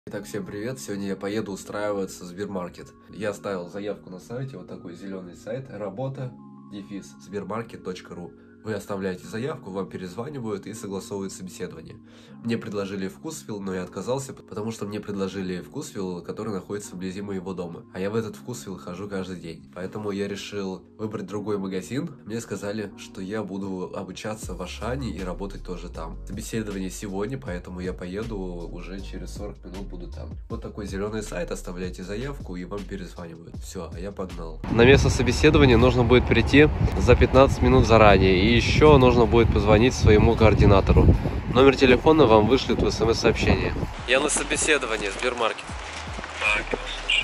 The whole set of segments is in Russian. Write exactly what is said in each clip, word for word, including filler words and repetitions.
Итак, всем привет! Сегодня я поеду устраиваться в Сбермаркет. Я оставил заявку на сайте, вот такой зеленый сайт, работа, дефис, сбермаркет точка ру. Вы оставляете заявку, вам перезванивают и согласовывают собеседование. Мне предложили Вкусвилл, но я отказался, потому что мне предложили Вкусвилл, который находится вблизи моего дома. А я в этот Вкусвилл хожу каждый день. Поэтому я решил выбрать другой магазин. Мне сказали, что я буду обучаться в Ашане и работать тоже там. Собеседование сегодня, поэтому я поеду уже через сорок минут буду там. Вот такой зеленый сайт, оставляйте заявку и вам перезванивают. Все, а я погнал. На место собеседования нужно будет прийти за пятнадцать минут заранее. И еще нужно будет позвонить своему координатору. Номер телефона вам вышлют в смс-сообщение. Я на собеседовании, Сбермаркет. Так, я вас слушаю.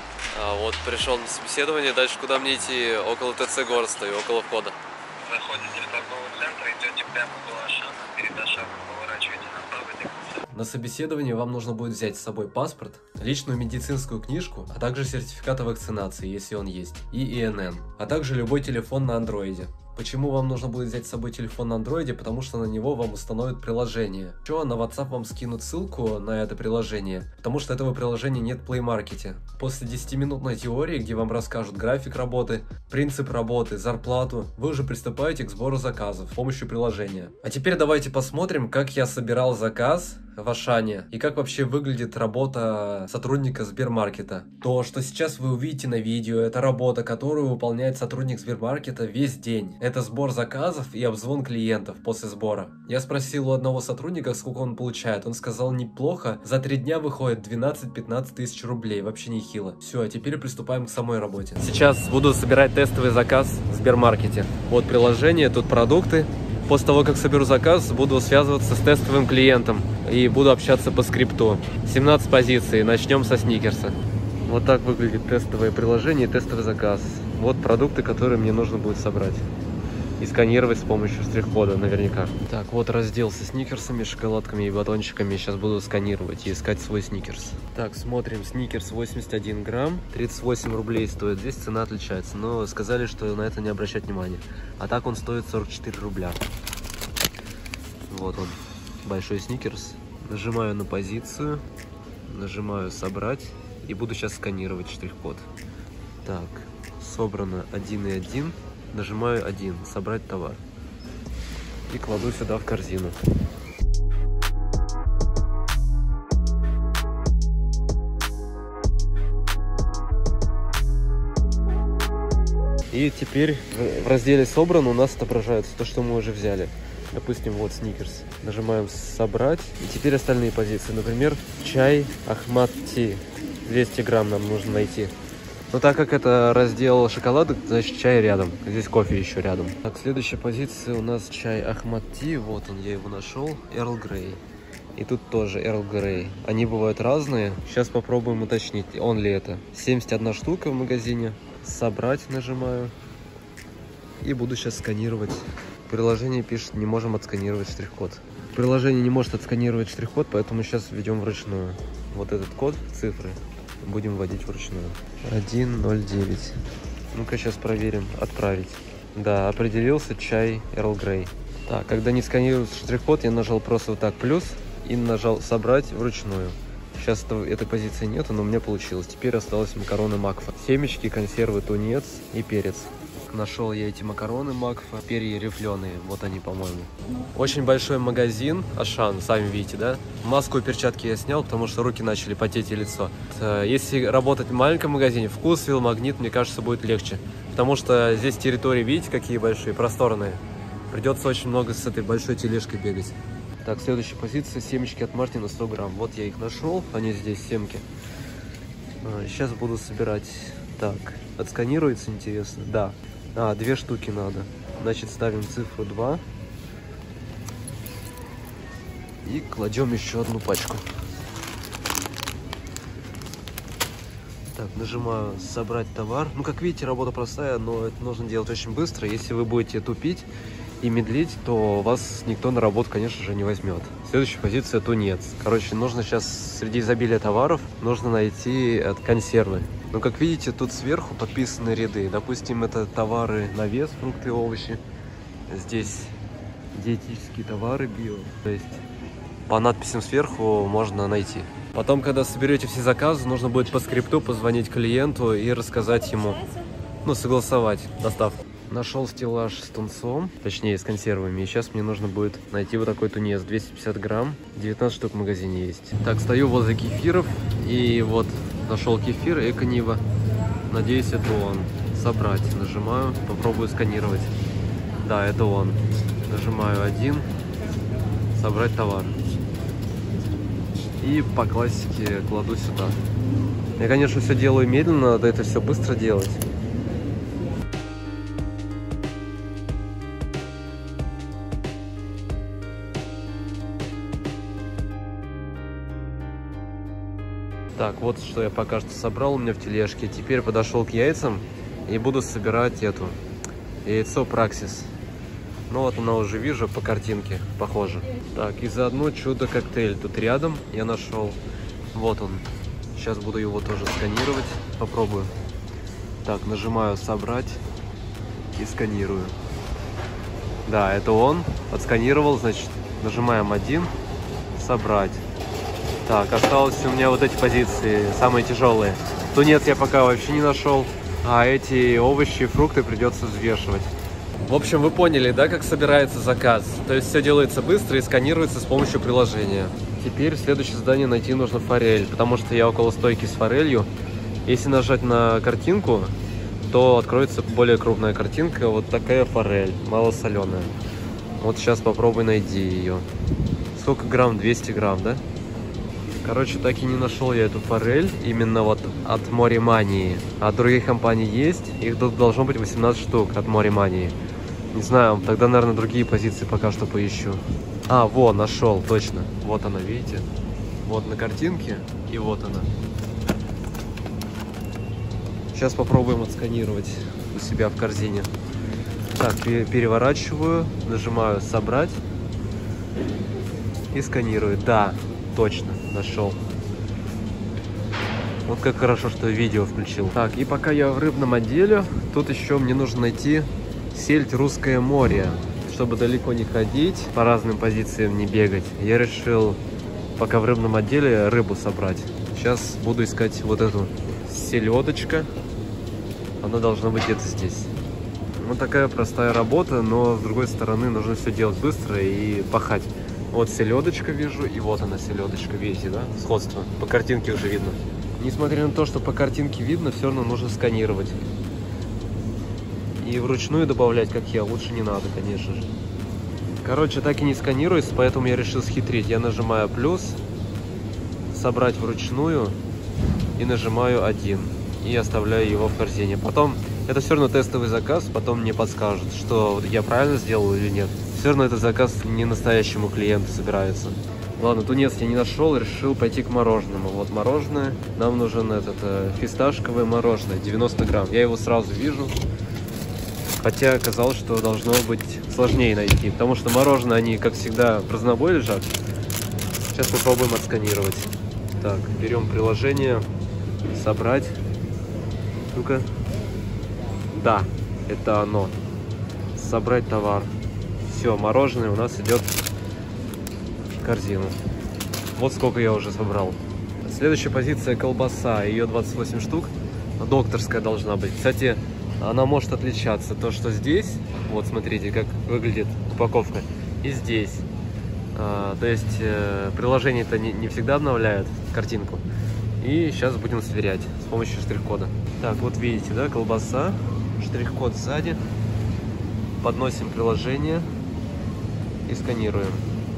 А, вот пришел на собеседование. Дальше куда мне идти? Около ТЦ город стою, около входа. Заходите в торговый центр, идете прямо до Ашана. Перед Ашаном поворачиваете направо и до конца. На собеседовании вам нужно будет взять с собой паспорт, личную медицинскую книжку, а также сертификат о вакцинации, если он есть, и ИНН, а также любой телефон на андроиде. Почему вам нужно будет взять с собой телефон на андроиде? Потому что на него вам установят приложение. Еще на WhatsApp вам скинут ссылку на это приложение, потому что этого приложения нет в Play Market. После десятиминутной теории, где вам расскажут график работы, принцип работы, зарплату, вы уже приступаете к сбору заказов с помощью приложения. А теперь давайте посмотрим, как я собирал заказ в Ашане и как вообще выглядит работа сотрудника Сбермаркета. То, что сейчас вы увидите на видео, это работа, которую выполняет сотрудник Сбермаркета весь день. Это сбор заказов и обзвон клиентов после сбора. Я спросил у одного сотрудника, сколько он получает. Он сказал, неплохо. За три дня выходит двенадцать-пятнадцать тысяч рублей. Вообще нехило. Все, а теперь приступаем к самой работе. Сейчас буду собирать тестовый заказ в Сбермаркете. Вот приложение, тут продукты. После того, как соберу заказ, буду связываться с тестовым клиентом и буду общаться по скрипту. семнадцать позиций. Начнем со сникерса. Вот так выглядит тестовое приложение, тестовый заказ. Вот продукты, которые мне нужно будет собрать и сканировать с помощью штрих-кода наверняка. Так, вот раздел со сникерсами, шоколадками и батончиками. Сейчас буду сканировать и искать свой сникерс. Так, смотрим. Сникерс восемьдесят один грамм, тридцать восемь рублей стоит. Здесь цена отличается, но сказали, что на это не обращать внимания. А так он стоит сорок четыре рубля. Вот он, большой сникерс. Нажимаю на позицию, нажимаю собрать и буду сейчас сканировать штрих-код. Так, собрано один и один. Нажимаю один, собрать товар. И кладу сюда в корзину. И теперь в разделе собрано у нас отображается то, что мы уже взяли. Допустим, вот сникерс. Нажимаем собрать. И теперь остальные позиции. Например, чай Ахмад Ти. двести грамм нам нужно найти. Но так как это раздел шоколадок, значит чай рядом. Здесь кофе еще рядом. Так, следующая позиция у нас чай Ахмад Ти. Вот он, я его нашел. Эрл Грей. И тут тоже Эрл Грей. Они бывают разные. Сейчас попробуем уточнить, он ли это. семьдесят одна штука в магазине. Собрать нажимаю. И буду сейчас сканировать. Приложение пишет, не можем отсканировать штрих-код. Приложение не может отсканировать штрих-код, поэтому сейчас введем вручную. Вот этот код, цифры. Будем вводить вручную. один ноль девять. Ну-ка, сейчас проверим. Отправить. Да, определился чай Эрл Грей. Так, когда не сканируется штрих-код, я нажал просто вот так плюс и нажал собрать вручную. Сейчас это, этой позиции нету, но у меня получилось. Теперь осталось макароны Макфа. Семечки, консервы, тунец и перец. Нашел я эти макароны Макфа, перья рифленые, вот они, по-моему. Очень большой магазин, Ашан, сами видите, да? Маску и перчатки я снял, потому что руки начали потеть и лицо. Если работать в маленьком магазине, Вкусвилл, Магнит, мне кажется, будет легче. Потому что здесь территории, видите, какие большие, просторные. Придется очень много с этой большой тележкой бегать. Так, следующая позиция, семечки от Мартина, сто грамм. Вот я их нашел, они здесь, семки. Сейчас буду собирать. Так, отсканируется, интересно? Да. А, две штуки надо. Значит, ставим цифру два. И кладем еще одну пачку. Так, нажимаю собрать товар. Ну, как видите, работа простая, но это нужно делать очень быстро. Если вы будете тупить и медлить, то вас никто на работу, конечно же, не возьмет. Следующая позиция тунец. Короче, нужно сейчас среди изобилия товаров нужно найти консервы. Но как видите, тут сверху подписаны ряды. Допустим, это товары на вес, фрукты, овощи. Здесь диетические товары био. То есть по надписям сверху можно найти. Потом, когда соберете все заказы, нужно будет по скрипту позвонить клиенту и рассказать ему, ну, согласовать доставку. Нашел стеллаж с тунцом, точнее с консервами, и сейчас мне нужно будет найти вот такой тунец, двести пятьдесят грамм, девятнадцать штук в магазине есть. Так, стою возле кефиров, и вот нашел кефир Эко-Нива, надеюсь, это он. Собрать, нажимаю, попробую сканировать. Да, это он. Нажимаю один, собрать товар. И по классике кладу сюда. Я, конечно, все делаю медленно, надо это все быстро делать. Так, вот что я пока что собрал у меня в тележке. Теперь подошел к яйцам и буду собирать эту яйцо Праксис. Ну вот она уже вижу по картинке, похоже. Так, и заодно чудо-коктейль тут рядом я нашел. Вот он. Сейчас буду его тоже сканировать. Попробую. Так, нажимаю собрать и сканирую. Да, это он. Отсканировал, значит, нажимаем один, собрать. Так, осталось у меня вот эти позиции, самые тяжелые. Тунец я пока вообще не нашел, а эти овощи и фрукты придется взвешивать. В общем, вы поняли, да, как собирается заказ? То есть все делается быстро и сканируется с помощью приложения. Теперь в следующее задание найти нужно форель, потому что я около стойки с форелью. Если нажать на картинку, то откроется более крупная картинка, вот такая форель, малосоленая. Вот сейчас попробуй найти ее. Сколько грамм? двести грамм, да? Короче, так и не нашел я эту форель, именно вот от Моремании. От других компаний есть, их тут должно быть восемнадцать штук от Моремании. Не знаю, тогда, наверное, другие позиции пока что поищу. А, вот, нашел, точно. Вот она, видите? Вот на картинке, и вот она. Сейчас попробуем отсканировать у себя в корзине. Так, переворачиваю, нажимаю «Собрать» и сканирую. Да, точно, нашел. Вот как хорошо, что видео включил. Так, и пока я в рыбном отделе, тут еще мне нужно найти сельдь Русское море. Чтобы далеко не ходить, по разным позициям не бегать, я решил пока в рыбном отделе рыбу собрать. Сейчас буду искать вот эту селедочка. Она должна быть где-то здесь. Вот такая простая работа, но с другой стороны нужно все делать быстро и пахать. Вот селедочка вижу, и вот она селедочка, видите, да? Сходство. По картинке уже видно. Несмотря на то, что по картинке видно, все равно нужно сканировать. И вручную добавлять, как я, лучше не надо, конечно же. Короче, так и не сканируется, поэтому я решил схитрить. Я нажимаю плюс, собрать вручную, и нажимаю один. И оставляю его в корзине. Потом, это все равно тестовый заказ, потом мне подскажут, что я правильно сделал или нет. Все равно этот заказ не настоящему клиенту собирается. Ладно, тунец я не нашел, решил пойти к мороженому. Вот мороженое. Нам нужен этот э, фисташковое мороженое, девяносто грамм. Я его сразу вижу. Хотя оказалось, что должно быть сложнее найти. Потому что мороженое, они, как всегда, в разнобой лежат. Сейчас попробуем отсканировать. Так, берем приложение. Собрать. Ну-ка. Да, это оно. Собрать товар. Все, мороженое у нас идет в корзину. Вот сколько я уже собрал. Следующая позиция колбаса. Ее двадцать восемь штук. Докторская должна быть. Кстати, она может отличаться. То, что здесь, вот смотрите, как выглядит упаковка. И здесь. А, то есть э, приложение-то не, не всегда обновляет картинку. И сейчас будем сверять с помощью штрих-кода. Так, вот видите, да, колбаса. Штрих-код сзади. Подносим приложение. И сканируем.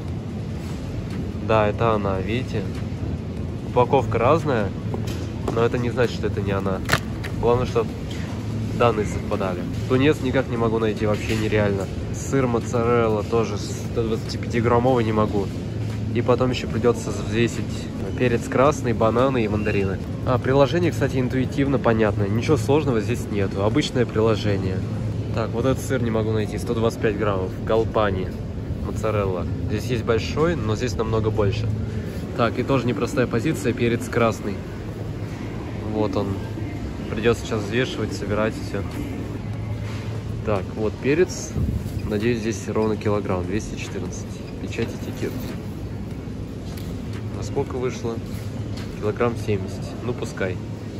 Да, это она, видите? Упаковка разная, но это не значит, что это не она. Главное, чтобы данные совпадали. Тунец никак не могу найти, вообще нереально. Сыр моцарелла тоже сто двадцатипятиграммовый не могу. И потом еще придется взвесить перец красный, бананы и мандарины. А, приложение, кстати, интуитивно понятное. Ничего сложного здесь нету. Обычное приложение. Так, вот этот сыр не могу найти. сто двадцать пять граммов. Галпани. Моцарелла. Здесь есть большой, но здесь намного больше. Так, и тоже непростая позиция. Перец красный. Вот он. Придется сейчас взвешивать, собирать все. Так, вот перец. Надеюсь, здесь ровно килограмм. двести четырнадцать. Печать этикетки. А сколько вышло? килограмм семьдесят. Ну, пускай.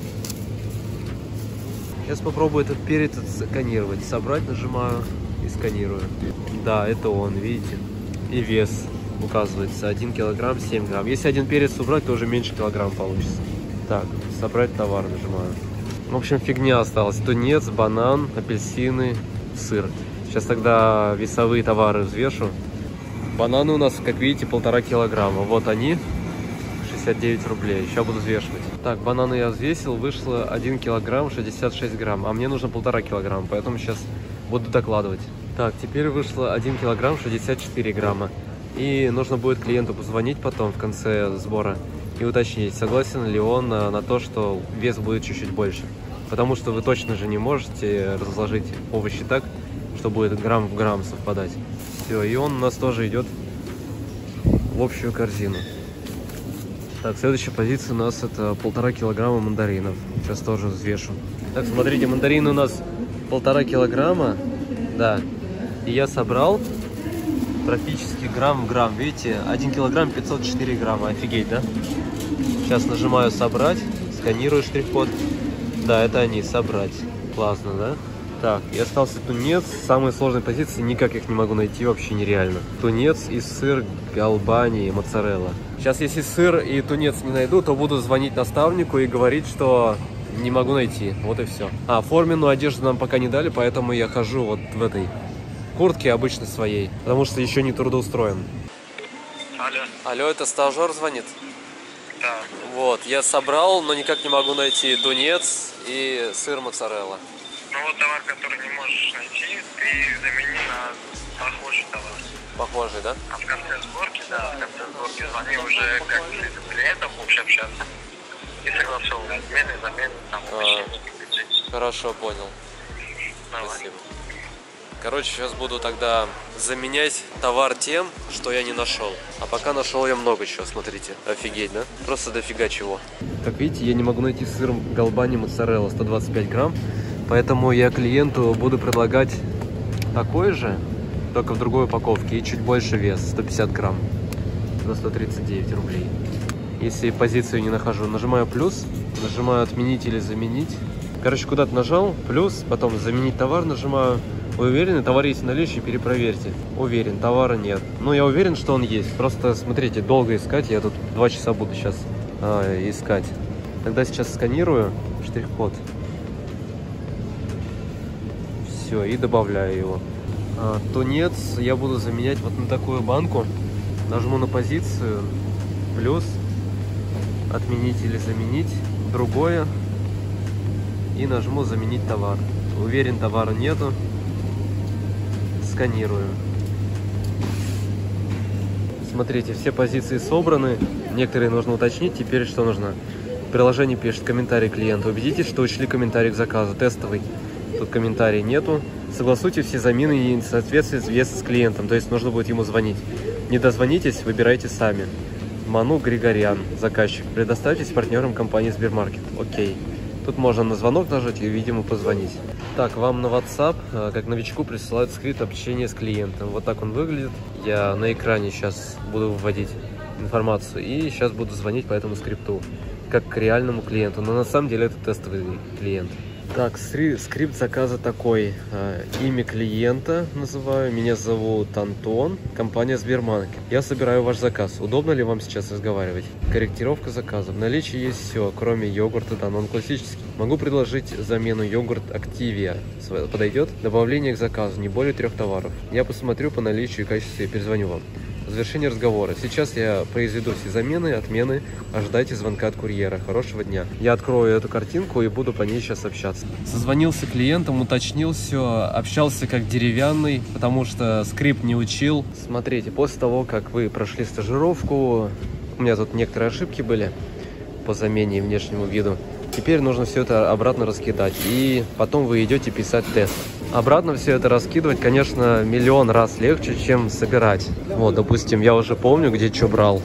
Сейчас попробую этот перец отсканировать. Собрать нажимаю и сканирую. Да, это он, видите? И вес указывается один килограмм семь грамм. Если один перец убрать, то уже меньше килограмм получится. Так, собрать товар нажимаю. В общем, фигня осталась. Тунец, банан, апельсины, сыр. Сейчас тогда весовые товары взвешу. Бананы у нас, как видите, полтора килограмма. Вот они, шестьдесят девять рублей. Сейчас буду взвешивать. Так, бананы я взвесил, вышло один килограмм шестьдесят шесть грамм. А мне нужно полтора килограмма, поэтому сейчас буду докладывать. Так, теперь вышло один килограмм шестьдесят четыре грамма. И нужно будет клиенту позвонить потом в конце сбора и уточнить, согласен ли он на, на то, что вес будет чуть-чуть больше. Потому что вы точно же не можете разложить овощи так, что будет грамм в грамм совпадать. Все, и он у нас тоже идет в общую корзину. Так, следующая позиция у нас это полтора килограмма мандаринов. Сейчас тоже взвешу. Так, смотрите, мандарины у нас полтора килограмма. Да. И я собрал практически грамм в грамм. Видите, один килограмм пятьсот четыре грамма. Офигеть, да? Сейчас нажимаю собрать, сканирую штрих-код. Да, это они, собрать. Классно, да? Так, и остался тунец. Самые сложные позиции, никак их не могу найти, вообще нереально. Тунец и сыр Галбани, моцарелла. Сейчас, если сыр и тунец не найду, то буду звонить наставнику и говорить, что не могу найти. Вот и все. А, форменную одежду нам пока не дали, поэтому я хожу вот в этой куртке обычно своей, потому что еще не трудоустроен. Алло. Алло, это стажер звонит? Да. Вот, я собрал, но никак не могу найти тунец и сыр моцарелла. Ну вот товар, который не можешь найти, ты замени на похожий товар. Похожий, да? А в конце сборки, да, в конце сборки звони уже как с клиентом лучше общаться. И согласовывать отмены, замены, там, уточнения. Хорошо, понял. Давай. Спасибо. Короче, сейчас буду тогда заменять товар тем, что я не нашел. А пока нашел я много чего, смотрите. Офигеть, да? Просто дофига чего. Как видите, я не могу найти сыр Галбани моцарелла сто двадцать пять грамм. Поэтому я клиенту буду предлагать такой же, только в другой упаковке и чуть больше вес, сто пятьдесят грамм, за сто тридцать девять рублей. Если позицию не нахожу, нажимаю плюс, нажимаю отменить или заменить. Короче, куда-то нажал, плюс, потом заменить товар нажимаю. Вы уверены, товар есть в наличии, перепроверьте. Уверен, товара нет. Ну, я уверен, что он есть. Просто, смотрите, долго искать, я тут два часа буду сейчас а, искать. Тогда сейчас сканирую штрих-код. Все, и добавляю его. А, тунец я буду заменять вот на такую банку. Нажму на позицию, плюс, отменить или заменить, другое. И нажму заменить товар. Уверен, товара нету. Сканирую. Смотрите, все позиции собраны. Некоторые нужно уточнить. Теперь что нужно? В приложении пишет комментарий клиента. Убедитесь, что учли комментарий к заказу. Тестовый. Тут комментарий нету. Согласуйте все замены и несоответствия веса с клиентом. То есть нужно будет ему звонить. Не дозвонитесь, выбирайте сами. Ману Григорян, заказчик. Предоставьтесь партнерам компании Сбермаркет. Окей. Тут можно на звонок нажать и, видимо, позвонить. Так, вам на WhatsApp, как новичку, присылают скрипт общения с клиентом. Вот так он выглядит. Я на экране сейчас буду вводить информацию и сейчас буду звонить по этому скрипту, как к реальному клиенту. Но на самом деле это тестовый клиент. Так, скрипт заказа такой. Имя клиента называю. Меня зовут Антон. Компания Сбермаркет. Я собираю ваш заказ. Удобно ли вам сейчас разговаривать? Корректировка заказа. В наличии есть все, кроме йогурта. Да, но он классический. Могу предложить замену йогурт Активия. Подойдет? Добавление к заказу. Не более трех товаров. Я посмотрю по наличию и качеству и перезвоню вам. Завершение разговора. Сейчас я произведу все замены, отмены. Ожидайте звонка от курьера. Хорошего дня. Я открою эту картинку и буду по ней сейчас общаться. Созвонился клиентом, уточнил все, общался как деревянный, потому что скрипт не учил. Смотрите, после того, как вы прошли стажировку, у меня тут некоторые ошибки были по замене и внешнему виду. Теперь нужно все это обратно раскидать. И потом вы идете писать тест. Обратно все это раскидывать, конечно, миллион раз легче, чем собирать. Вот, допустим, я уже помню, где что брал.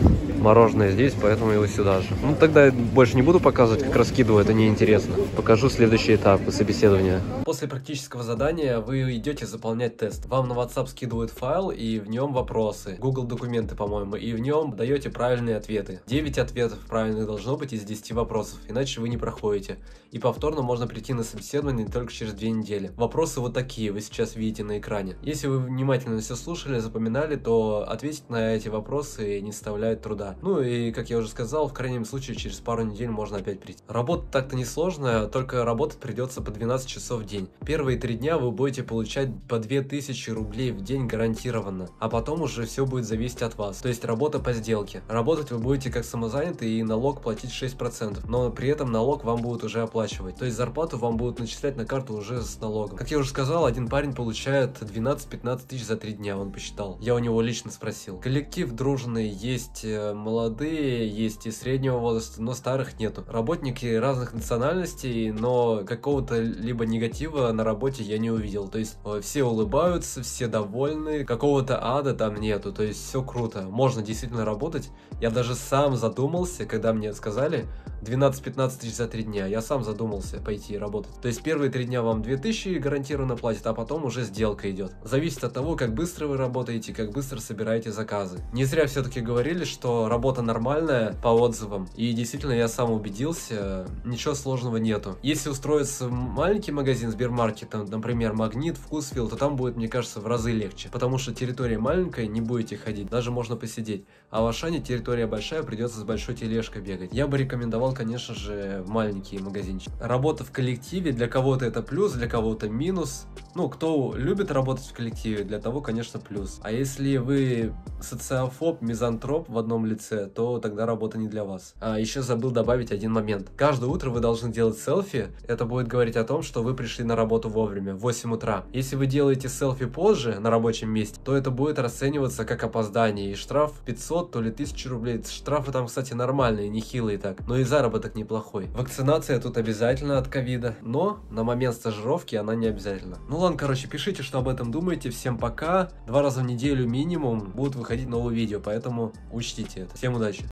мороженое здесь, поэтому его сюда же. Ну, тогда я больше не буду показывать, как раскидываю, это неинтересно. Покажу следующий этап собеседования. После практического задания вы идете заполнять тест. Вам на WhatsApp скидывают файл, и в нем вопросы. Google документы, по-моему, и в нем даете правильные ответы. девять ответов правильных должно быть из десяти вопросов, иначе вы не проходите. И повторно можно прийти на собеседование только через две недели. Вопросы вот такие, вы сейчас видите на экране. Если вы внимательно все слушали, запоминали, то ответить на эти вопросы не составляет труда. Ну и, как я уже сказал, в крайнем случае через пару недель можно опять прийти. Работа так-то несложная, только работать придется по двенадцать часов в день. Первые три дня вы будете получать по две тысячи рублей в день гарантированно, а потом уже все будет зависеть от вас. То есть работа по сделке. Работать вы будете как самозанятый и налог платить шесть процентов, но при этом налог вам будут уже оплачивать. То есть зарплату вам будут начислять на карту уже с налогом. Как я уже сказал, один парень получает двенадцать-пятнадцать тысяч за три дня, он посчитал. Я у него лично спросил. Коллектив дружный, есть молодые, есть и среднего возраста, но старых нету. Работники разных национальностей, но какого-то либо негатива на работе я не увидел. То есть все улыбаются, все довольны, какого-то ада там нету. То есть все круто, можно действительно работать. Я даже сам задумался, когда мне сказали двенадцать-пятнадцать тысяч за три дня, я сам задумался пойти работать. То есть первые три дня вам две тысячи гарантированно платят, а потом уже сделка идет. Зависит от того, как быстро вы работаете, как быстро собираете заказы. Не зря все-таки говорили, что работа нормальная по отзывам, и действительно я сам убедился, ничего сложного нету. Если устроиться в маленький магазин Сбермаркета, например, Магнит, Вкусвилл, то там будет, мне кажется, в разы легче, потому что территория маленькая, не будете ходить, даже можно посидеть. А в Ашане территория большая, придется с большой тележкой бегать. Я бы рекомендовал, конечно же, маленькие магазинчики. Работа в коллективе, для кого-то это плюс, для кого-то минус. Ну, кто любит работать в коллективе, для того, конечно, плюс. А если вы социофоб, мизантроп в одном лице, то тогда работа не для вас. А еще забыл добавить один момент. Каждое утро вы должны делать селфи. Это будет говорить о том, что вы пришли на работу вовремя, в восемь утра. Если вы делаете селфи позже на рабочем месте, то это будет расцениваться как опоздание. И штраф пятьсот, то ли тысяча рублей. Штрафы там, кстати, нормальные, нехилые так. Но и заработок неплохой. Вакцинация тут обязательно от ковида, но на момент стажировки она не обязательно. Ну ладно, короче, пишите, что об этом думаете. Всем пока. Два раза в неделю минимум будут выходить новые видео, поэтому учтите это. Всем удачи.